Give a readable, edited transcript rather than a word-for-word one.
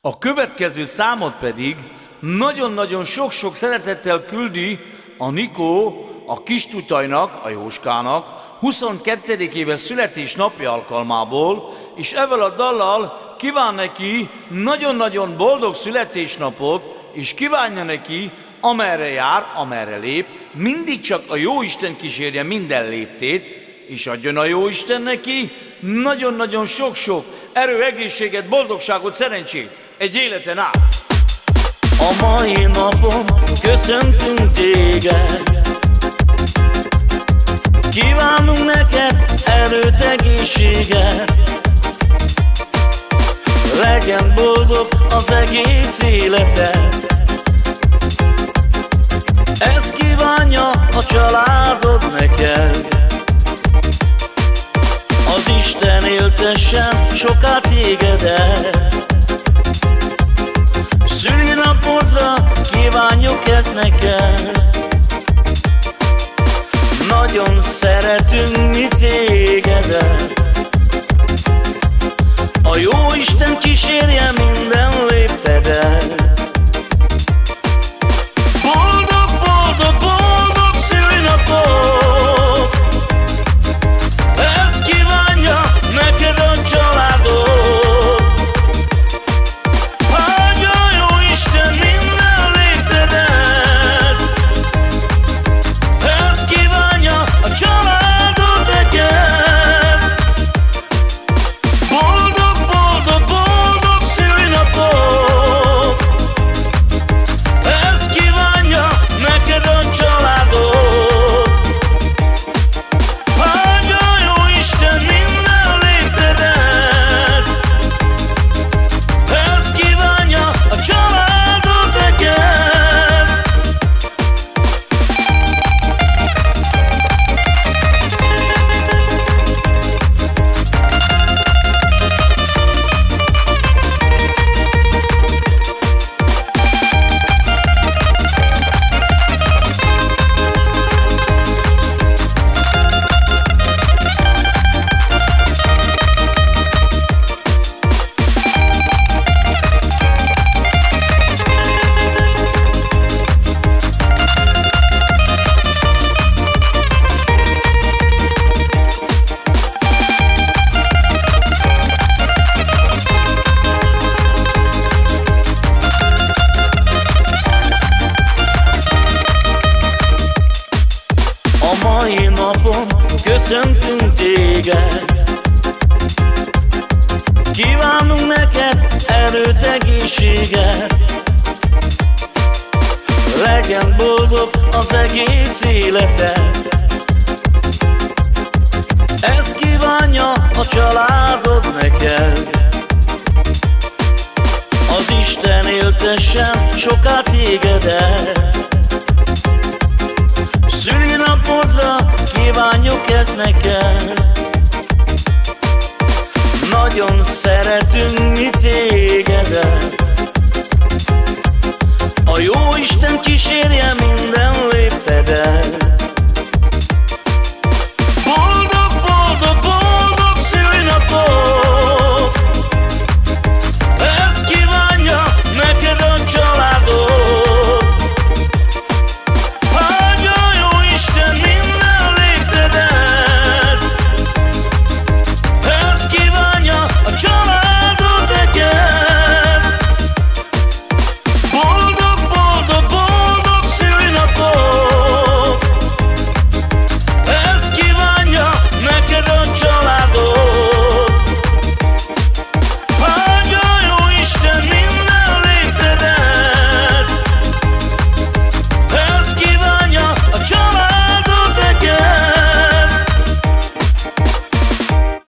A következő számot pedig nagyon-nagyon sok-sok szeretettel küldi a Nikó a Kistutajnak, a Jóskának 22. éves születésnapja alkalmából, és ezzel a dallal kíván neki nagyon-nagyon boldog születésnapot, és kívánja neki, amerre jár, amerre lép, mindig csak a Jóisten kísérje minden léptét, és adjon a Jóisten neki nagyon-nagyon sok-sok erő, egészséget, boldogságot, szerencsét egy életen át. A mai napon köszöntünk téged, kívánunk neked erőt, egészséget, legyen boldog az egész életed. Ezt kívánja a családod neked. Az Isten éltessen soká tégedet. Szülinapodra kívánjuk ezt neked. Nagyon szeretünk mi tégedet. A Jóisten kísérje minden léptedet. Boldog, boldog, boldog szülinapot! Ezt kívánja neked a családod. Áldja a Jóisten minden léptedet. Ezt kívánja a családod neked. Boldog, boldog, boldog szülinapot! Ezt kívánja neked a családod. Áldja a Jóisten minden léptedet. Ezt kívánja a családod neked. A mai napon köszöntünk téged, kívánunk neked erőt, egészséget, legyen boldog az egész életed. Ezt kívánja a családod neked. Az Isten éltessen soká tégedet. Szülinapodra kívánjuk ezt neked. Nagyon szeretünk mi téged.